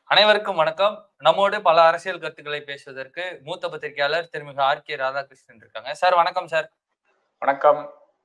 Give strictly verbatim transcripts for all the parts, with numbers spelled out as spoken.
அனைவருக்கும் வணக்கம். நம்மோடு பல அரசியல் கருத்துக்களை பேசுவதற்கு மூத்த பத்திரிகையாளர் திருமிகு ஆர் கே ராதாகிருஷ்ணன் இருக்காங்க. சார் வணக்கம் சார். வணக்கம்.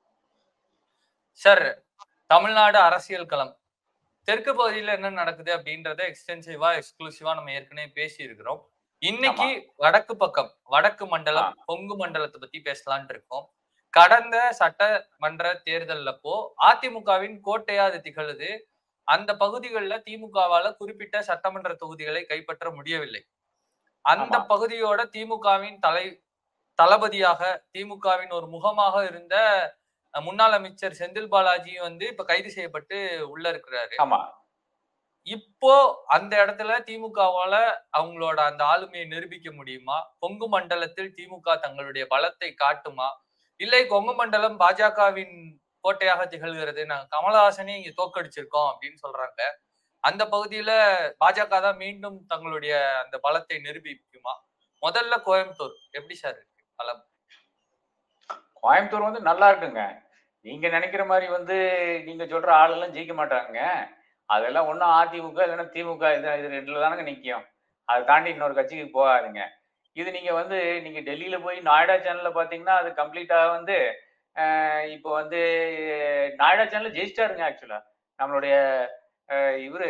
சார், தமிழ்நாடு அரசியல் களம் தெற்கு பகுதியில என்ன நடக்குது அப்படின்றத எக்ஸ்டென்சிவா எக்ஸ்க்ளூசிவா நம்ம ஏற்கனவே பேசி இருக்கிறோம். இன்னைக்கு வடக்கு பக்கம் வடக்கு மண்டலம் கொங்கு மண்டலத்தை பத்தி பேசலாம்னு இருக்கோம். கடந்த சட்டமன்ற தேர்தல் அப்போ அதிமுகவின் கோட்டையா அது திகழுது. அந்த பகுதிகளில் திமுகவால குறிப்பிட்ட சட்டமன்ற தொகுதிகளை கைப்பற்ற முடியவில்லை. அந்த பகுதியோட திமுகவின் தலை தளபதியாக திமுகவின் ஒரு முகமாக இருந்த முன்னாள் அமைச்சர் செந்தில் பாலாஜி வந்து இப்ப கைது செய்யப்பட்டு உள்ள இருக்கிறாரு. இப்போ அந்த இடத்துல திமுகவால அவங்களோட அந்த ஆளுமையை நிரூபிக்க முடியுமா? கொங்கு மண்டலத்தில் திமுக தங்களுடைய பலத்தை காட்டுமா? இல்லை கொங்கு மண்டலம் பாஜகவின் கோட்டையாக திகழ்கிறது, நாங்க கமலஹாசனே இங்க தோக்கடிச்சிருக்கோம் அப்படின்னு சொல்றாங்க. அந்த பகுதியில பாஜக தான் மீண்டும் தங்களுடைய அந்த பலத்தை நிரூபிக்குமா? முதல்ல கோயம்புத்தூர் எப்படி சார் இருக்கு பலம்? கோயம்புத்தூர் வந்து நல்லா இருக்குங்க. நீங்க நினைக்கிற மாதிரி வந்து நீங்க சொல்ற ஆளெல்லாம் ஜெயிக்க மாட்டாங்க. அதெல்லாம் ஒன்னும் அதிமுக இல்லைன்னா திமுக இது இது ரெண்டுல தானங்க நிற்கும். அதை தாண்டி இன்னொரு கட்சிக்கு போகாதுங்க. இது நீங்க வந்து நீங்க டெல்லியில போய் நாயுடா சேனல்ல பாத்தீங்கன்னா அது கம்ப்ளீட்டா வந்து இப்போ வந்து நாயுடா சேனல்ல ஜெயிச்சிட்டாருங்க. ஆக்சுவலா நம்மளுடைய இவரு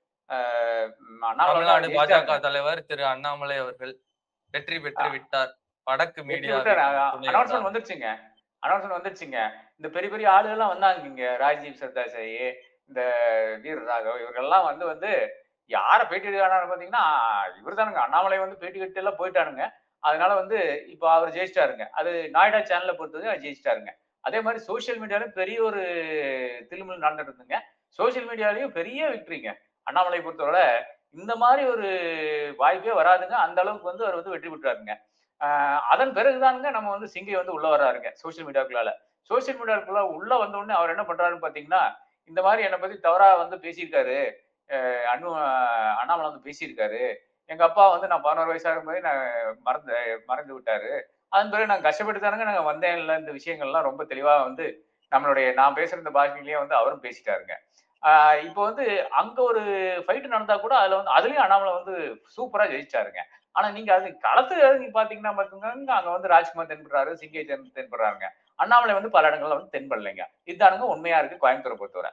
தமிழ்நாடு பாஜக தலைவர் திரு அண்ணாமலை அவர்கள் வெற்றி பெற்று விட்டார். வடக்கு மீடியா அனௌன்ஸ்மெண்ட் வந்துருச்சுங்க. அனௌன்ஸ்மெண்ட் வந்துருச்சுங்க. இந்த பெரிய பெரிய ஆளுகள்லாம் வந்தாங்க இங்க. ராஜீவ் சர்தாசாயி, இந்த வீர ராகவ் இவர்கள்லாம் வந்து வந்து யார பேட்டி எடுக்கிறாரு பாத்தீங்கன்னா இவர் தானுங்க. அண்ணாமலை வந்து பேட்டி கட்டி எல்லாம் போயிட்டாருங்க. அதனால வந்து இப்போ அவர் ஜெயிச்சிட்டாருங்க. அது நாயுடா சேனல்ல பொறுத்தது ஜெயிச்சிட்டாருங்க. அதே மாதிரி சோசியல் மீடியாலும் பெரிய ஒரு திருமல் நடந்துட்டு இருந்துங்க. சோசியல் மீடியாலையும் பெரிய விக்டரிங்க. அண்ணாமலை பொறுத்தவரை இந்த மாதிரி ஒரு வாய்ப்பே வராதுங்க. அந்த அளவுக்கு வந்து அவர் வந்து வெற்றி பெற்றாருங்க. அதன் பிறகுதானுங்க நம்ம வந்து சிங்கை வந்து உள்ள வர்றாருங்க சோசியல் மீடியாக்குள்ளால. சோசியல் மீடியாக்குள்ள உள்ள வந்த உடனே அவர் என்ன பண்றாருன்னு பாத்தீங்கன்னா, இந்த மாதிரி என்னை பத்தி தவறா வந்து பேசியிருக்காரு. அண்ணு அண்ணாமலை வந்து பேசியிருக்காரு. எங்க அப்பா வந்து நான் பதினோரு வயசா இருக்கும்போது நான் மறந்து மறந்து விட்டாரு. அதன் பிறகு நான் கஷ்டப்பட்டு தானுங்க நாங்க வந்தேன்ல. இந்த விஷயங்கள்லாம் ரொம்ப தெளிவா வந்து நம்மளுடைய நான் பேசுற இந்த பாஷையிலேயே வந்து அவரும் பேசிட்டாருங்க. ஆஹ் இப்போ வந்து அங்க ஒரு ஃபைட் நடந்தா கூட அதுல வந்து அதுலயும் அண்ணாமலை வந்து சூப்பரா ஜெயிச்சாருங்க. ஆனா நீங்க அது களத்து நீங்க பாத்தீங்கன்னா பாத்தீங்கன்னா அங்க வந்து ராஜ்குமார் தென்படுறாரு, சிங்கை தென்படுறாங்க. அண்ணாமலை வந்து பல இடங்கள்ல வந்து தென்படலைங்க. இதுதானுங்க உண்மையா இருக்கு கோயம்புத்தூரை பொறுத்தவரை.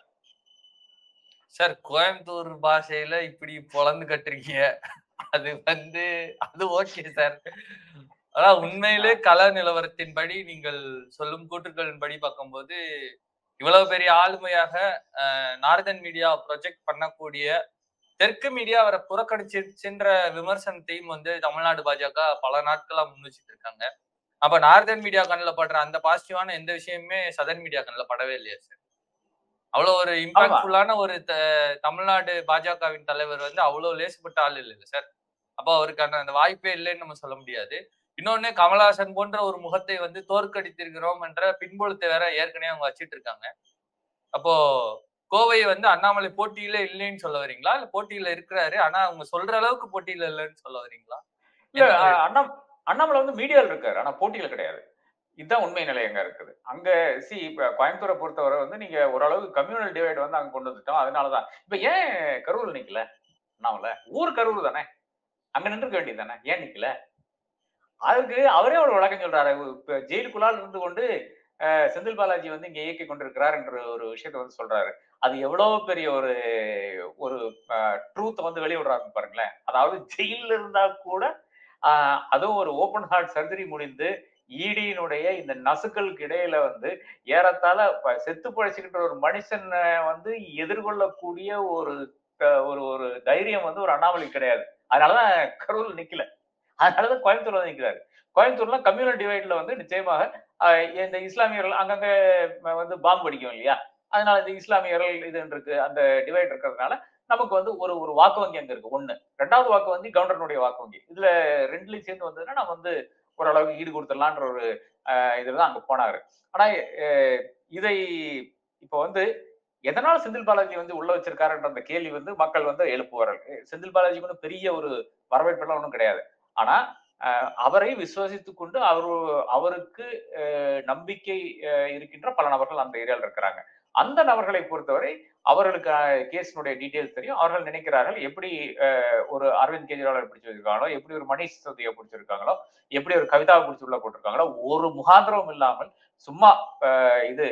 சார், கோயம்புத்தூர் பாஷையில இப்படி பொழந்து கட்டுறீங்க, அது வந்து அது ஓகே சார். ஆனா உண்மையிலே கள நிலவரத்தின்படி நீங்கள் சொல்லும் கூற்றுக்களின்படி பார்க்கும்போது இவ்வளவு பெரிய ஆளுமையாக நார்தன் மீடியா ப்ரொஜெக்ட் பண்ணக்கூடிய தெற்கு மீடியா அவரை புறக்கணிச்சிருச்சுன்ற விமர்சனத்தையும் வந்து தமிழ்நாடு பாஜக பல நாட்களா முன் வச்சுட்டு இருக்காங்க. அப்ப நார்தன் மீடியா கண்ணில் படுற அந்த பாசிட்டிவான எந்த விஷயமுமே சதர்ன் மீடியா கண்ணில் படவே இல்லையா சார்? அவ்வளவு ஒரு இம்பாக்ட்ஃபுல்லான ஒரு தமிழ்நாடு பாஜகவின் தலைவர் வந்து அவ்வளவு லேசுப்பட்ட ஆள் இல்லை சார். அப்போ அவருக்கான அந்த வாய்ப்பே இல்லைன்னு நம்ம சொல்ல முடியாது. இன்னொன்னு கமலஹாசன் போன்ற ஒரு முகத்தை வந்து தோற்கடித்திருக்கிறோம் என்ற பின்புலத்தை வேற ஏற்கனவே அவங்க வச்சிட்டு இருக்காங்க. அப்போ கோவை வந்து அண்ணாமலை போட்டியில இல்லைன்னு சொல்ல வரீங்களா? இல்ல போட்டியில இருக்கிறாரு, ஆனா அவங்க சொல்ற அளவுக்கு போட்டியில இல்லைன்னு சொல்ல வரீங்களா? இல்ல அண்ணா அண்ணாமலை வந்து மீடியால இருக்காரு, ஆனா போட்டியில கிடையாது. இதுதான் உண்மை நிலை எங்க இருக்குது. அங்க சி இப்ப கோயம்புத்தூரை பொறுத்தவரை வந்து நீங்க ஓரளவுக்கு கம்யூனல் டிவைட் வந்து அங்க கொண்டு வந்துட்டோம். அதனாலதான் இப்ப ஏன் கரூர் நிக்கல அண்ணாமலை? ஊர் கரூர் தானே, அங்க நின்றுக்க வேண்டியது தானே, ஏன் நிக்கல? அதுக்கு அவரே ஒரு விளக்கம் சொல்றாரு. ஜெயிலுக்குள்ளால் இருந்து கொண்டு செந்தில் பாலாஜி வந்து இங்க இயக்கி கொண்டிருக்கிறார் என்ற ஒரு விஷயத்த வந்து சொல்றாரு. அது எவ்வளவு பெரிய ஒரு ஒரு ட்ரூத் வந்து வெளியிடுறாங்க பாருங்களேன். அதாவது ஜெயில இருந்தா கூட அதுவும் ஒரு ஓபன் ஹார்ட் சர்ஜரி முடிந்து ஈடியினுடைய இந்த நசுக்களுக்கு இடையில வந்து ஏறத்தாழ செத்து பழச்சுக்கின்ற ஒரு மனுஷன் வந்து எதிர்கொள்ளக்கூடிய ஒரு ஒரு ஒரு தைரியம் வந்து ஒரு அண்ணாமலை கிடையாது. அதனாலதான் கரூர் நிக்கல. அதனாலதான் கோயம்புத்தூர்ல நிக்கிறாரு. கோயம்புத்தூர்ல கம்யூனல் டிவைட்ல வந்து நிச்சயமாக இந்த இஸ்லாமியர்கள் அங்கங்க வந்து பாம்பு அடிக்கும் இல்லையா, அதனால இந்த இஸ்லாமியர்கள் இது இருக்கு, அந்த டிவைட் இருக்கிறதுனால நமக்கு வந்து ஒரு ஒரு வாக்கு வங்கி அங்க இருக்கு. ஒண்ணு. ரெண்டாவது வாக்கு வங்கி கவர்னருடைய வாக்கு வங்கி. இதுல ரெண்டுலயும் சேர்ந்து வந்ததுன்னா நம்ம வந்து ஓரளவுக்கு ஈடு கொடுத்துடலான்ற ஒரு இதுதான் அங்க போனாரு. ஆனா இதை இப்ப வந்து எதனால செந்தில் பாலாஜி வந்து உள்ள வச்சிருக்காருன்ற அந்த கேள்வி வந்து மக்கள் வந்து எழுப்புவார்கள். செந்தில் பாலாஜிக்கு ஒன்றும் பெரிய ஒரு வரவேற்பெல்லாம் ஒன்றும் கிடையாது. ஆனா அவரை விசுவாசித்துக் கொண்டு அவரு அவருக்கு நம்பிக்கை இருக்கின்ற பல நபர்கள் அந்த ஏரியாவில் இருக்கிறாங்க. அந்த நபர்களை பொறுத்தவரை அவர்களுக்கு கேஸினுடைய டீடைல்ஸ் தெரியும். அவர்கள் நினைக்கிறார்கள் எப்படி ஒரு அரவிந்த் கெஜ்ரிவாலை பிடிச்சு வச்சிருக்காங்களோ, எப்படி ஒரு மணிஷ் சிசோதியை பிடிச்சிருக்காங்களோ, எப்படி ஒரு கவிதாவை பிடிச்சி உள்ள போட்டிருக்காங்களோ, ஒரு முகாந்திரமும் இல்லாமல் சும்மா இது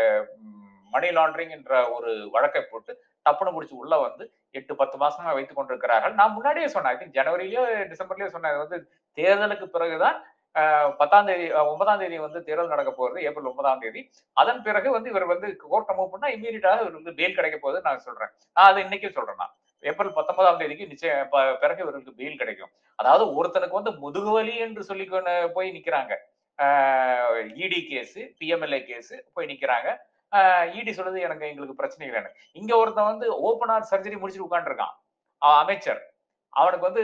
மணி லாண்டரிங் என்ற ஒரு வழக்கை போட்டு டப்புனு முடிச்சு உள்ள வந்து எட்டு பத்து மாசமா வைத்துக் கொண்டிருக்கிறார்கள். நான் முன்னாடியே சொன்னேன், ஐ திங்க் ஜனவரிலயோ டிசம்பர்லயோ சொன்னேன், வந்து தேர்தலுக்கு பிறகுதான் பத்தாம் தேதி ஒன்பதாம் தேதி வந்து தேர்தல் நடக்க போகுது, ஏப்ரல் ஒன்பதாம் தேதி. அதன் பிறகு வந்து இவர் வந்து கோர்ட்டை மூவ் பண்ணா இமீடியட்டாக இவர் வந்து பெயில் கிடைக்க போகுது நான் சொல்றேன். நான் அதை இன்னைக்கு சொல்றேன். நான் ஏப்ரல் பத்தொன்பதாம் தேதிக்கு நிச்சயம் பிறகு இவருக்கு பெயில் கிடைக்கும். அதாவது ஒருத்தனுக்கு வந்து முதுகுவலி என்று சொல்லி போய் நிக்கிறாங்க, இடி கேஸ், பிஎம்எல்ஏ கேஸ் போய் நிக்கிறாங்க. இடி சொல்லுது எனக்கு எங்களுக்கு பிரச்சனை இல்லைன்னு. இங்க ஒருத்தன் வந்து ஓபன் ஹார்ட் சர்ஜரி முடிச்சுட்டு உட்காந்துருக்கான் அமைச்சர். அவனுக்கு வந்து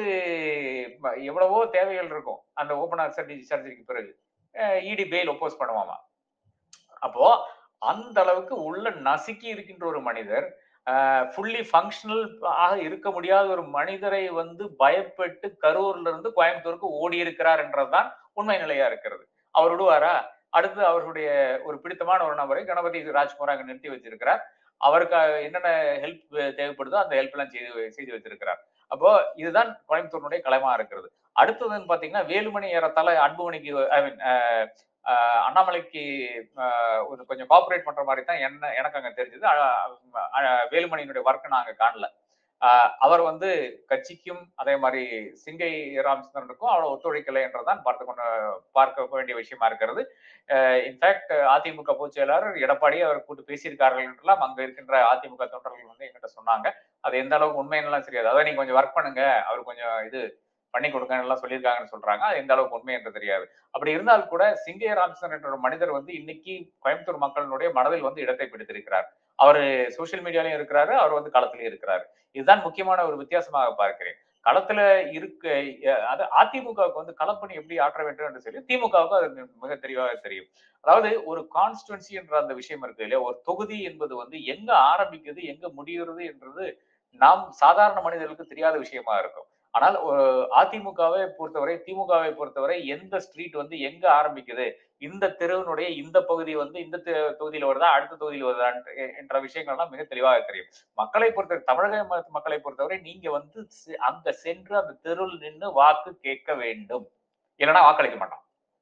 எவ்வளவோ தேவைகள் இருக்கும் அந்த ஓபன் ஹார்ட் சர்ஜரி சர்ஜரிக்கு பிறகு இடி பெயில் ஒப்போஸ் பண்ணுவாமா. அப்போ அந்த அளவுக்கு உள்ள நசுக்கி இருக்கின்ற ஒரு மனிதர், ஃபுல்லி ஃபங்க்ஷனல் ஆக இருக்க முடியாத ஒரு மனிதரை வந்து பயப்பட்டு கரூர்ல இருந்து கோயம்புத்தூருக்கு ஓடி இருக்கிறார் என்றதுதான் உண்மை நிலையா இருக்கிறது. அவர் விடுவாரா? அடுத்து அவருடைய ஒரு பிடித்தமான ஒரு நபரை கணபதி ராஜ்குமார் அங்க நிறுத்தி வச்சிருக்கிறார். அவருக்கு என்னென்ன ஹெல்ப் தேவைப்படுதோ அந்த ஹெல்ப் எல்லாம் செய்து செய்து வச்சிருக்கிறார். அப்போ இதுதான் கோயம்புத்தூருடைய களமா இருக்கிறது. அடுத்ததுன்னு பாத்தீங்கன்னா வேலுமணி ஏறத்தால அன்புமணிக்கு ஐ மீன் அண்ணாமலைக்கு ஒரு கொஞ்சம் கோஆபரேட் பண்ற மாதிரி தான் என்ன எனக்கு அங்க தெரிஞ்சது. வேலுமணியினுடைய ஒர்க் நான் அங்க காணல. அவர் வந்து கட்சிக்கும் அதே மாதிரி சிங்கை ராமச்சந்திரனுக்கும் அவ்வளவு ஒத்துழைக்கலை என்றதான் பார்த்து கொண்டு பார்க்க வேண்டிய விஷயமா இருக்கிறது. இன்ஃபேக்ட் அதிமுக பொதுச் செயலாளர் எடப்பாடியை அவர் கூட்டு பேசியிருக்கார்கள் என்றெல்லாம் அங்க இருக்கின்ற அதிமுக தொண்டர்கள் வந்து எங்கிட்ட சொன்னாங்க. அது எந்த அளவுக்கு உண்மைன்னு தெரியாது. அதான் நீங்க கொஞ்சம் ஒர்க் பண்ணுங்க, அவர் கொஞ்சம் இது பண்ணி கொடுங்கன்னு எல்லாம் சொல்லியிருக்காங்கன்னு சொல்றாங்க. அது எந்த அளவுக்கு உண்மை என்று தெரியாது. அப்படி இருந்தால் கூட சிங்கை ராமச்சந்திரன் என்ற ஒரு மனிதர் வந்து இன்னைக்கு கோயம்புத்தூர் மக்களுடைய மனதில் வந்து இடத்தை பிடித்திருக்கிறார். அவர் சோசியல் மீடியாலையும் இருக்கிறாரு, அவர் வந்து களத்திலேயே இருக்கிறாரு. இதுதான் முக்கியமான ஒரு வித்தியாசமாக பார்க்கிறேன். களத்துல இருக்க அது அதிமுகவுக்கு வந்து களப்பணி எப்படி ஆற்ற வேண்டும் என்று சொல்லி திமுகவுக்கு அது மிக தெளிவாக தெரியும். அதாவது ஒரு கான்ஸ்டுவன்சி என்ற அந்த விஷயம் இருக்கு இல்லையா, ஒரு தொகுதி என்பது வந்து எங்க ஆரம்பிக்குது எங்க முடிகிறது என்றது நாம் சாதாரண மனிதர்களுக்கு தெரியாத விஷயமா இருக்கும். ஆனால் அதிமுகவை பொறுத்தவரை திமுகவை பொறுத்தவரை எந்த ஸ்ட்ரீட் வந்து எங்க ஆரம்பிக்குது, இந்த தெருவினுடைய இந்த பகுதி வந்து இந்த தொகுதியில வருதா அடுத்த தொகுதியில் வருதா என்ற விஷயங்கள்லாம் மிக தெளிவாக தெரியும். மக்களை பொறுத்தவரை தமிழக மக்களை பொறுத்தவரை நீங்க வந்து அங்க சென்று அந்த தெருவில் நின்று வாக்கு கேட்க வேண்டும், இல்லைன்னா வாக்களிக்க மாட்டான்.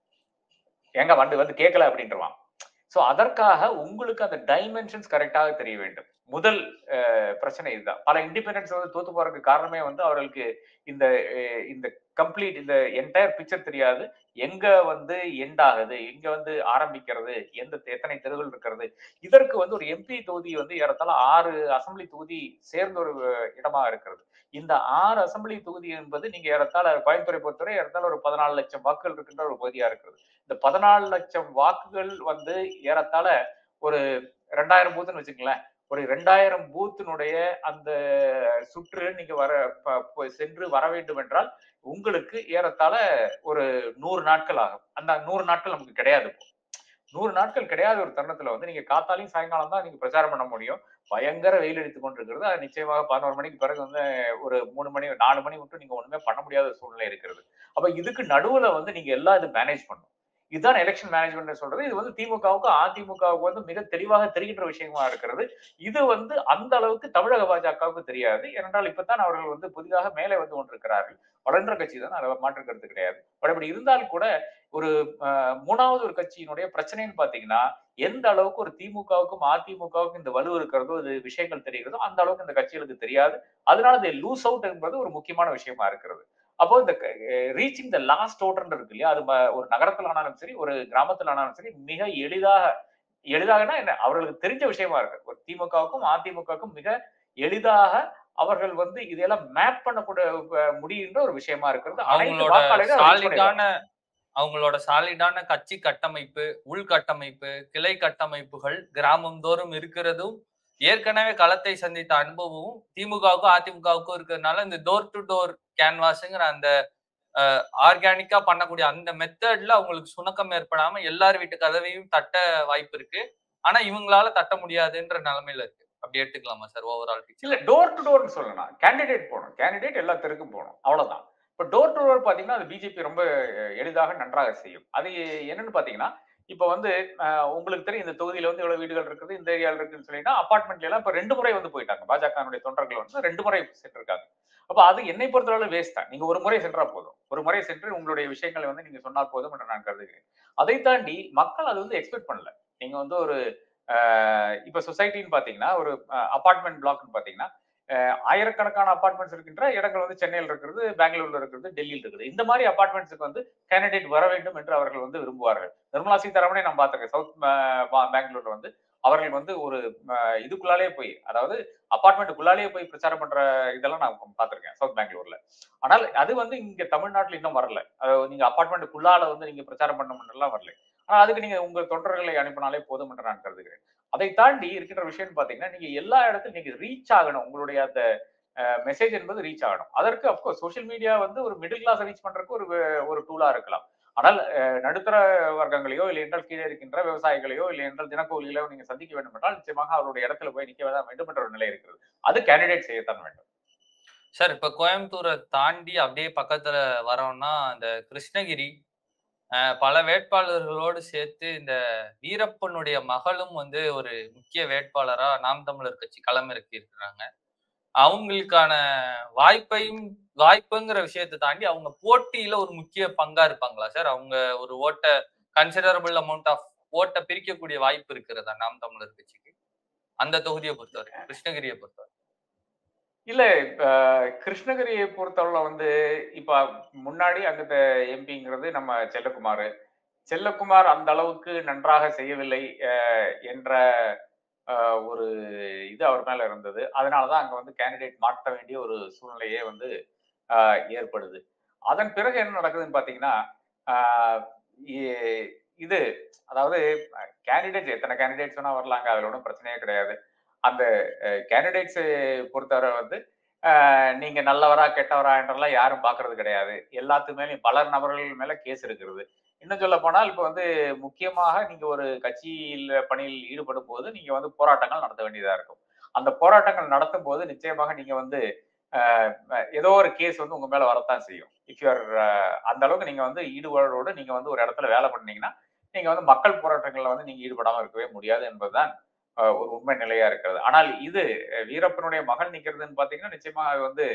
எங்க வந்து வந்து கேட்கல அப்படின்றான். சோ அதற்காக உங்களுக்கு அந்த டைமென்ஷன்ஸ் கரெக்டாக தெரிய வேண்டும். முதல் பிரச்சனை இதுதான். பல இண்டிபெண்டன்ஸ் வந்து தோத்து போறதுக்கு காரணமே வந்து அவர்களுக்கு இந்த இந்த கம்ப்ளீட் இந்த என்டையர் பிக்சர் தெரியாது. எங்க வந்து எண்ட் ஆகுது, எங்க வந்து ஆரம்பிக்கிறது, எந்த எத்தனை தெருவில் இருக்கிறது. இதற்கு வந்து ஒரு எம்பி தொகுதி வந்து ஏறத்தாழ ஆறு அசம்பிளி தொகுதி சேர்ந்த ஒரு இடமா இருக்கிறது. இந்த ஆறு அசம்பிளி தொகுதி என்பது நீங்க ஏறத்தாழ கோயம்புத்தூரை பொறுத்தவரை ஏறத்தாழ ஒரு பதினாலு லட்சம் வாக்குகள் இருக்கின்ற ஒரு பகுதியா இருக்கிறது. இந்த பதினாலு லட்சம் வாக்குகள் வந்து ஏறத்தாழ ஒரு ரெண்டாயிரம் பூத்துன்னு வச்சுங்களேன். ஒரு இரண்டாயிரம் பூத்தினுடைய அந்த சுற்று நீங்க வர சென்று வர வேண்டும் என்றால் உங்களுக்கு ஏறத்தாழ ஒரு நூறு நாட்கள் ஆகும். அந்த நூறு நாட்கள் நமக்கு கிடையாது. நூறு நாட்கள் கிடையாத ஒரு தருணத்துல வந்து நீங்க காத்தாலையும் சாயங்காலம் தான் நீங்க பிரச்சாரம் பண்ண முடியும். பயங்கர வெயில் அடித்துக் கொண்டிருக்கிறது. அது நிச்சயமாக பதினோரு மணிக்கு பிறகு வந்து ஒரு மூணு மணி நாலு மணி மட்டும் நீங்க ஒண்ணுமே பண்ண முடியாத சூழ்நிலை இருக்கிறது. அப்ப இதுக்கு நடுவுல வந்து நீங்க எல்லாம் இது மேனேஜ் பண்ணணும். இதுதான் எலெக்ஷன் மேனேஜ்மெண்ட் சொல்றது. இது வந்து திமுகவுக்கும் அதிமுகவுக்கு வந்து மிக தெளிவாக தெரிகின்ற விஷயமா இருக்கிறது. இது வந்து அந்த அளவுக்கு தமிழக பாஜகவுக்கு தெரியாது. ஏனென்றால் இப்பதான் அவர்கள் வந்து புதிதாக மேலே வந்து கொண்டிருக்கிறார்கள். வளர்ன்ற கட்சி தான், அதை மாற்று கருத்து கிடையாது. அப்படி இருந்தால் கூட ஒரு மூணாவது ஒரு கட்சியினுடைய பிரச்சனைன்னு பாத்தீங்கன்னா எந்த அளவுக்கு ஒரு திமுகவுக்கும் அதிமுகவுக்கும் இந்த வலு இருக்கிறதோ இது விஷயங்கள் தெரிகிறதோ அந்த அளவுக்கு இந்த கட்சிகளுக்கு தெரியாது. அதனால இந்த லூஸ் அவுட் என்பது ஒரு முக்கியமான விஷயமா இருக்கிறது. அப்போ இந்த ரீச்சிங் த லாஸ்ட் ஓட்டர் இருக்கு இல்லையா, அது ஒரு நகரத்தில் ஆனாலும் சரி ஒரு கிராமத்தில் ஆனாலும் சரி மிக எளிதாக எளிதாகனா என்ன அவர்களுக்கு தெரிஞ்ச விஷயமா இருக்கு. ஒரு திமுகவுக்கும் அதிமுகவுக்கும் மிக எளிதாக அவர்கள் வந்து இதெல்லாம் மேப் பண்ணக்கூடிய முடிகின்ற ஒரு விஷயமா இருக்கிறது. அவங்களோட அவங்களோட சாலிடான கட்சி கட்டமைப்பு, உள்கட்டமைப்பு, கிளை கட்டமைப்புகள் கிராமந்தோறும் இருக்கிறதும் ஏற்கனவே களத்தை சந்தித்த அனுபவமும் திமுகவுக்கும் அதிமுகவுக்கும் இருக்கிறதுனால இந்த டோர் டு டோர் கேன்வாஸ்ங்கிற அந்த ஆர்கானிக்கா பண்ணக்கூடிய அந்த மெத்தட்ல அவங்களுக்கு சுணக்கம் ஏற்படாம எல்லார் வீட்டு கதவையும் தட்ட வாய்ப்பு இருக்கு. ஆனா இவங்களால தட்ட முடியாதுன்ற நிலைமையில இருக்கு. அப்படி எடுத்துக்கலாமா சார் ஓவரால்? இல்ல டோர் டு டோர்னு சொல்லலாம். கேண்டிடேட் போகணும், கேண்டிடேட் எல்லா தெருக்கும் போகணும், அவ்வளவுதான். இப்ப டோர் டு டோர் பாத்தீங்கன்னா அது பிஜேபி ரொம்ப எளிதாக நன்றாக செய்யும். அது என்னன்னு பாத்தீங்கன்னா இப்ப வந்து அஹ், உங்களுக்கு தெரியும் இந்த தொகுதியில வந்து இவ்வளவு வீடுகள் இருக்குது, இந்த ஏரியால இருக்குன்னு சொல்லினா அபார்ட்மெண்ட்ல எல்லாம் இப்ப ரெண்டு முறை வந்து போயிட்டாங்க. பாஜகனுடைய தொண்டர்கள் வந்து ரெண்டு முறை சென்றிருக்காங்க. அப்ப அது என்னை பொறுத்தவரை வேஸ்ட் தான். நீங்க ஒரு முறை சென்றா போதும். ஒரு முறை சென்று உங்களுடைய விஷயங்களை வந்து நீங்க சொன்னால் போதும் என்று நான் கருதுகிறேன். அதை தாண்டி மக்கள் அது வந்து எக்ஸ்பெக்ட் பண்ணல. நீங்க வந்து ஒரு அஹ், இப்ப சொசைட்டின்னு பாத்தீங்கன்னா ஒரு அபார்ட்மெண்ட் பிளாக்னு பாத்தீங்கன்னா அஹ், ஆயிரக்கணக்கான அபார்ட்மெண்ட்ஸ் இருக்கின்ற இடங்கள் வந்து சென்னையில் இருக்கிறது, பெங்களூர்ல இருக்கிறது, டெல்லியில் இருக்குது. இந்த மாதிரி அபார்ட்மெண்ட்ஸுக்கு வந்து கேண்டிடேட் வர வேண்டும் என்று அவர்கள் வந்து விரும்புவார்கள். நிர்மலா சீதாராமனே நான் பார்த்திருக்கேன். சவுத் பெங்களூர்ல வந்து அவர்கள் வந்து ஒரு அஹ், இதுக்குள்ளாலே போய், அதாவது அபார்ட்மெண்ட்டுக்குள்ளாலேயே போய் பிரச்சாரம் பண்ற இதெல்லாம் நான் பார்த்திருக்கேன் சவுத் பெங்களூர்ல. ஆனால் அது வந்து இங்க தமிழ்நாட்டுல இன்னும் வரல. அதாவது நீங்க அபார்ட்மெண்ட்டுக்குள்ளால வந்து நீங்க பிரச்சாரம் பண்ணணும் எல்லாம் வரல. ஆனா அதுக்கு நீங்க உங்க தொண்டர்களை அனுப்பினாலே போதும் என்று நான் கருதுகிறேன். அதை தாண்டி இருக்கின்ற விஷயம் பாத்தீங்கன்னா, நீங்க எல்லா இடத்துலயும் நீங்க ரீச் ஆகணும். உங்களுடைய அந்த மெசேஜ் என்பது ரீச் ஆகணும். அதற்கு அப்கோர்ஸ் சோசியல் மீடியா வந்து ஒரு மிடில் கிளாஸ் ரீச் பண்றதுக்கு ஒரு ஒரு டூலா இருக்கலாம். ஆனால் அஹ், நடுத்தர வர்க்கங்களையோ இல்லை என்றால் கீழே இருக்கின்ற விவசாயிகளையோ இல்லை என்றால் தினக்கூலிகளையோ நீங்க சந்திக்க வேண்டும் என்றால் நிச்சயமாக அவருடைய இடத்துல போய் நிக்க தான் வேண்டும் என்ற ஒரு நிலை இருக்கிறது. அது கேண்டிடேட் செய்யத்தான் வேண்டும். சார் இப்ப கோயம்புத்தூரை தாண்டி அப்படியே பக்கத்துல வரோம்னா அந்த கிருஷ்ணகிரி அஹ், பல வேட்பாளர்களோடு சேர்த்து இந்த வீரப்பனுடைய மகளும் வந்து ஒரு முக்கிய வேட்பாளரா நாம் தமிழர் கட்சி களமிறக்கி இருக்கிறாங்க. அவங்களுக்கான வாய்ப்பையும் வாய்ப்புங்கிற விஷயத்தை தாண்டி அவங்க போட்டியில ஒரு முக்கிய பங்கா இருப்பாங்களா சார்? அவங்க ஒரு ஓட்ட கன்சிடரபிள் அமௌண்ட் ஆஃப் ஓட்ட பிரிக்கக்கூடிய வாய்ப்பு இருக்கிறதா நாம் தமிழர் கட்சிக்கு? அந்த தொகுதியை பொறுத்தவரை, கிருஷ்ணகிரியை பொறுத்தவரை. இல்ல இப்ப கிருஷ்ணகிரியை பொறுத்தவரை வந்து இப்ப முன்னாடி அங்க எம்பிங்கிறது நம்ம செல்லக்குமார். செல்லக்குமார் அந்த அளவுக்கு நன்றாக செய்யவில்லை அஹ், என்ற அஹ், ஒரு இது அவர் மேல இருந்தது. அதனாலதான் அங்க வந்து கேண்டிடேட் மாற்ற வேண்டிய ஒரு சூழ்நிலையே வந்து அஹ், ஏற்படுது. அதன் பிறகு என்ன நடக்குதுன்னு பாத்தீங்கன்னா அஹ், இ- இது அதாவது கேண்டிடேட்ஸ் எத்தனை கேண்டிடேட்ஸ் வேணா வரலாங்க, அதுல ஒன்றும் பிரச்சனையே கிடையாது. அந்த கேண்டிடேட்ஸ் பொறுத்தவரை வந்து அஹ், நீங்க நல்லவரா கெட்டவரா என்றெல்லாம் யாரும் பாக்குறது கிடையாது. எல்லாத்து மேலயும் பலர் நபர்கள் மேல கேஸ் இருக்கிறது. இன்னும் சொல்ல போனால் இப்ப வந்து முக்கியமாக நீங்க ஒரு கட்சியில் பணியில் ஈடுபடும் போது நீங்க வந்து போராட்டங்கள் நடத்த வேண்டியதா இருக்கும். அந்த போராட்டங்கள் நடத்தும் போது நிச்சயமாக நீங்க வந்து அஹ், ஏதோ ஒரு கேஸ் வந்து உங்க மேல வரத்தான் செய்யும். இஃப் யூஆர் அந்த அளவுக்கு நீங்க வந்து ஈடுபாடோடு நீங்க வந்து ஒரு இடத்துல வேலை பண்ணீங்கன்னா நீங்க வந்து மக்கள் போராட்டங்கள்ல வந்து நீங்க ஈடுபடாம இருக்கவே முடியாது என்பதுதான் அஹ், ஒரு உண்மை நிலையா இருக்கிறது. ஆனால் இது அஹ், வீரப்பனுடைய மகள் நிக்கிறதுன்னு பாத்தீங்கன்னா நிச்சயமா அது வந்து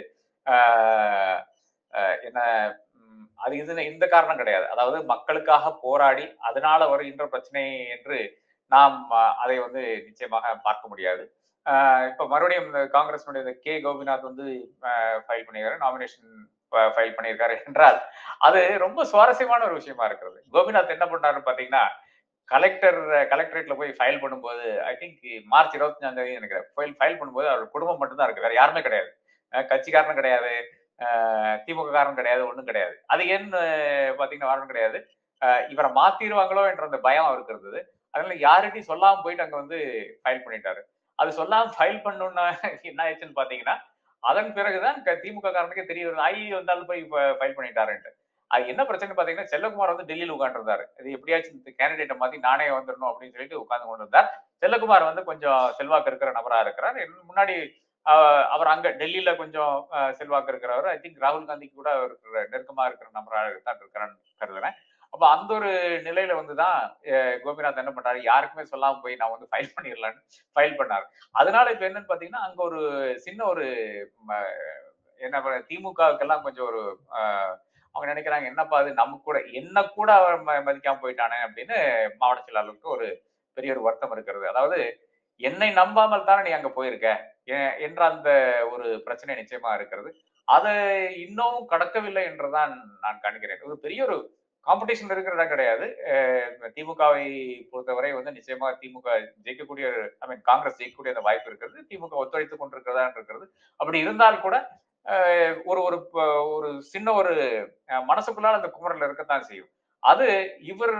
ஆஹ், அஹ், என்ன ம், அது இது இந்த காரணம் கிடையாது. அதாவது மக்களுக்காக போராடி அதனால வருகின்ற பிரச்சனை என்று நாம் அஹ், அதை வந்து நிச்சயமாக பார்க்க முடியாது. ஆஹ், இப்ப மறுபடியும் இந்த காங்கிரஸினுடைய கே கோபிநாத் வந்து ஃபைல் பண்ணியிருக்காரு, நாமினேஷன் ஃபைல் பண்ணியிருக்காரு என்றால் அது ரொம்ப சுவாரஸ்யமான ஒரு விஷயமா இருக்கிறது. கோபிநாத் என்ன பண்ணாருன்னு பாத்தீங்கன்னா, கலெக்டர் கலெக்டரேட்ல போய் ஃபைல் பண்ணும்போது ஐ திங்க் மார்ச் இருபத்தி அஞ்சாம் தேதி நினைக்கிறேன். ஃபைல் ஃபைல் பண்ணும்போது அவர் குடும்பம் மட்டும் தான் இருக்கு, வேற யாருமே கிடையாது. அஹ் கட்சிக்காரனும் கிடையாது, அஹ் திமுக காரன் கிடையாது, ஒண்ணும் கிடையாது. அது ஏன்னு பாத்தீங்கன்னா வாரணும் கிடையாது. அஹ் இவரை மாத்திருவாங்களோ என்ற அந்த பயம் அவருக்கு இருந்தது. அதனால யார்கிட்டயும் சொல்லாம போயிட்டு அங்க வந்து ஃபைல் பண்ணிட்டாரு. அது சொல்லாம ஃபைல் பண்ணணும்னா என்ன ஆயிடுச்சுன்னு பாத்தீங்கன்னா, அதன் பிறகுதான் க- திமுக காரனுக்கே தெரிய வருது, ஐ வந்தாலும் போய் ஃபைல் பண்ணிட்டாருன்ட்டு. அது என்ன பிரச்சனை பாத்தீங்கன்னா, செல்லக்குமார் வந்து டெல்லியில உட்காந்துருந்தாரு. இது எப்படியாச்சும் கேண்டிடேட்டை மாத்தி நானே வந்துடணும் அப்படின்னு சொல்லிட்டு உட்கார்ந்து கொண்டு இருந்தார். செல்லக்குமார் வந்து கொஞ்சம் செல்வாக்கு இருக்கிற நபரா இருக்கிறார். இன்னும் முன்னாடி ஆஹ் அவர் அங்க டெல்லியில கொஞ்சம் ஆஹ் செல்வாக்கு இருக்கிறவர். ஐ திங்க் ராகுல் காந்திக்கு கூட அவர் இருக்கிற நெருக்கமா இருக்கிற நபராக தான் இருக்கிறான்னு கருதுறேன். அப்ப அந்த ஒரு நிலையில வந்துதான் அஹ் கோபிநாத் என்ன பண்றாரு, யாருக்குமே சொல்லாம போய் நான் வந்து ஃபைல் பண்ணிடலான்னு ஃபைல் பண்ணாரு. அதனால இப்ப என்னன்னு பாத்தீங்கன்னா, அங்க ஒரு சின்ன ஒரு ம, என்ன திமுகவுக்கெல்லாம் கொஞ்சம் ஒரு ஆஹ் அவங்க நினைக்கிறாங்க, என்னப்பா அது நம்ம கூட என்ன கூட அவர் ம- மதிக்காம போயிட்டானே அப்படின்னு மாவட்ட செயலாளருக்கு ஒரு பெரிய ஒரு வருத்தம் இருக்கிறது. அதாவது என்னை நம்பாமல் தானே நீ அங்க போயிருக்க எ- என்ற அந்த ஒரு பிரச்சனை நிச்சயமா இருக்கிறது. அதை இன்னும் கடக்கவில்லை என்றுதான் நான் காண்கிறேன். ஒரு பெரிய ஒரு காம்படிஷன் இருக்கிற இடம் கிடையாது. அஹ் திமுகவை பொறுத்தவரை வந்து நிச்சயமா திமுக ஜெயிக்கக்கூடிய, ஐ மீன் காங்கிரஸ் ஜெயிக்கக்கூடிய அந்த வாய்ப்பு இருக்கிறது. திமுக ஒத்துழைத்துக் கொண்டிருக்கிறதா இருக்கிறது. அப்படி இருந்தால் கூட அஹ் ஒரு ஒரு ப- ஒரு சின்ன ஒரு அஹ் மனசுக்குள்ளால அந்த குமரல் இருக்கத்தான் செய்யும். அது இவர்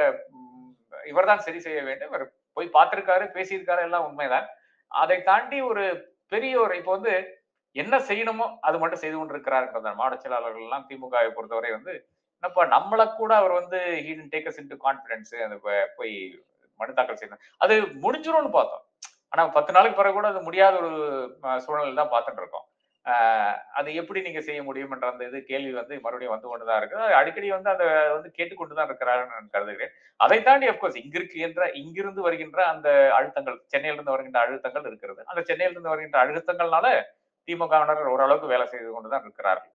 இவர் தான் சரி செய்ய வேண்டும். இவர் போய் பார்த்திருக்காரு, பேசியிருக்காரு, எல்லாம் உண்மைதான். அதை தாண்டி ஒரு பெரிய ஒரு இப்ப வந்து என்ன செய்யணுமோ அது மட்டும் செய்து கொண்டிருக்கிறார். மாவட்ட செயலாளர்கள் எல்லாம் திமுகவை பொறுத்தவரை வந்து என்னப்பா நம்மள கூட அவர் வந்து டேக் அஸ் இன்டு கான்பிடன்ஸ் அந்த ப- போய் மனு தாக்கல் செய்யணும், அது முடிஞ்சிரும்னு பார்த்தோம். ஆனா பத்து நாளுக்கு பிறகு கூட அது முடியாத ஒரு அஹ், சூழ்நிலை தான் பார்த்துட்டு இருக்கோம். ஆஹ் அது எப்படி நீங்க செய்ய முடியும் என்ற அந்த இது கேள்வி வந்து மறுபடியும் வந்து கொண்டுதான் இருக்கு. அது அடிக்கடி வந்து அந்த வந்து கேட்டுக்கொண்டுதான் இருக்கிறார்கள் நான் கருதுகிறேன். அதை தாண்டி அப்கோர்ஸ் இங்கிருக்கின்ற இங்கிருந்து வருகின்ற அந்த அழுத்தங்கள், சென்னையிலிருந்து வருகின்ற அழுத்தங்கள் இருக்கிறது. அந்த சென்னையிலிருந்து வருகின்ற அழுத்தங்கள்னால திமுகவினர் ஓரளவுக்கு வேலை செய்து கொண்டுதான் இருக்கிறார்கள்.